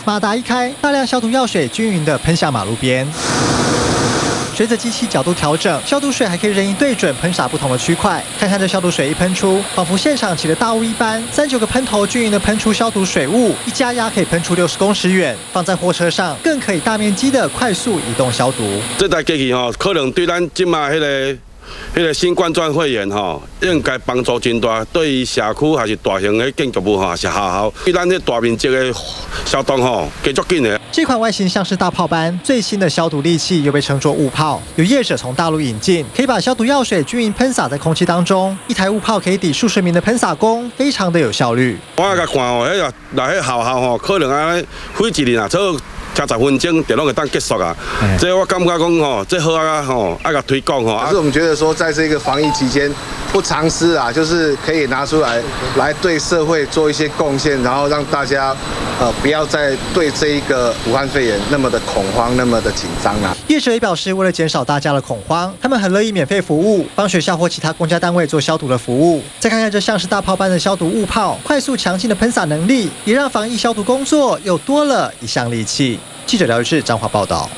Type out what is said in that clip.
马达一开，大量消毒药水均匀地喷向马路边。随着机器角度调整，消毒水还可以任意对准喷洒不同的区块。看看这消毒水一喷出，仿佛现场起了大雾一般，39个喷头均匀地喷出消毒水雾，一加压可以喷出60公尺远。放在货车上，更可以大面积的快速移动消毒。 这台机器可能对咱今嘛迄个新冠状肺炎应该帮助真大，对于社区还是大型的建筑物是下效，对咱这大面积的消毒加足紧的。 这款外形像是大炮般，最新的消毒利器又被称作雾炮，有业者从大陆引进，可以把消毒药水均匀喷洒在空气当中。一台雾炮可以抵数十名的喷洒工，非常的有效率。 我甲看迄个来迄效可能安费一日做。车10分钟就拢会当结束啊！这我感觉讲这好啊爱甲推广可是我们觉得说，在这个防疫期间，不藏私啊，就是可以拿出来对社会做一些贡献，然后让大家不要再对这一个武汉肺炎那么的恐慌，那么的紧张啊。 业者也表示，为了减少大家的恐慌，他们很乐意免费服务，帮学校或其他公家单位做消毒的服务。再看看这像是大炮般的消毒雾炮，快速强劲的喷洒能力，也让防疫消毒工作又多了一项利器。记者廖玉志彰化报道。